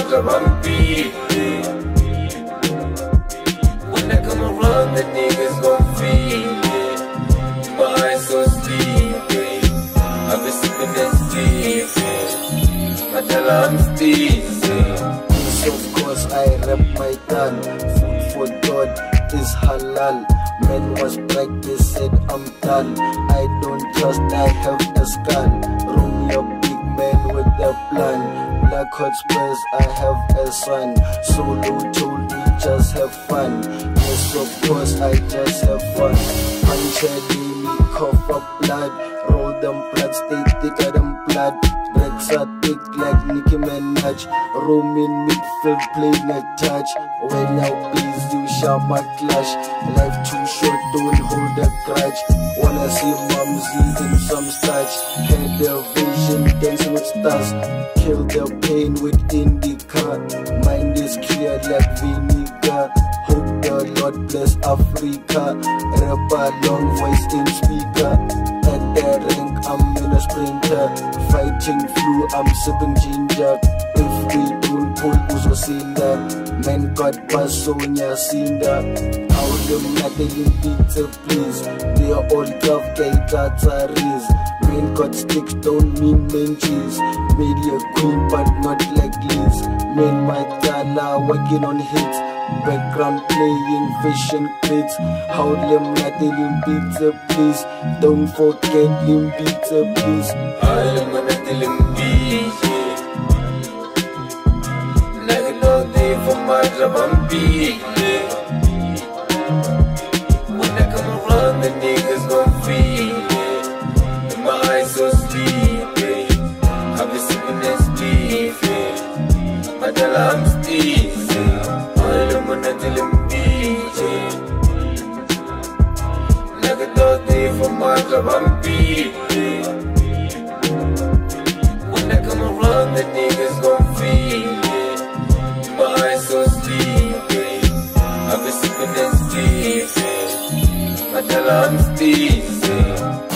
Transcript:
matter I'm beating. When I come around, the niggas gon' feel it. My eyes so sleepy, I've been sipping and sleeping. Madala, I'm steezing. So of course I rap my gun. Food for thought is halal. Man was practice, said I'm done. I don't trust, I have a scan. Room your big man with a plan. Black hot spurs, I have a son. Solo told me just have fun. Yes, of course I just have fun. Punctually me cough up blood. Roll them blood, stay thicker than blood. Rex are thick like Nicki Minaj. Roam in midfield, playing a touch. When I please you, shall my clash. Life too short, don't hold a grudge. Wanna see Mumsy in some starch. Had a vision, dancing with stars. Kill the pain with indica. Mind is clear like vinegar. Hope the Lord bless Africa. Rapper, long voice in speaker. At the rank, I'm in a sprinter. Fighting flu, I'm sipping ginger. If we don't pull, uzo sinda. Man got pasonya sinda. How them not in pizza, please. They are all tough, Tataris. Man got sticks, don't mean main cheese. Made a queen, but not like Liz. Man, Madala, working on hits. Background playing fish and grits. How them not in pizza, please. Don't forget him pizza, please. I'm gonna tell him DJ. Like all day for my job, I'm beating. When I come around, the niggas gon' feel it. And my eyes so sleepy, I've been sipping and sleeping. Madala, I'm steezing. I'm gonna tell him DJ. Like all day for my job, I'm beating. When I come around, the niggas gon' feel it. My eyes so sleepy, I've been sipping and sleeping. Madala, I'm steezing.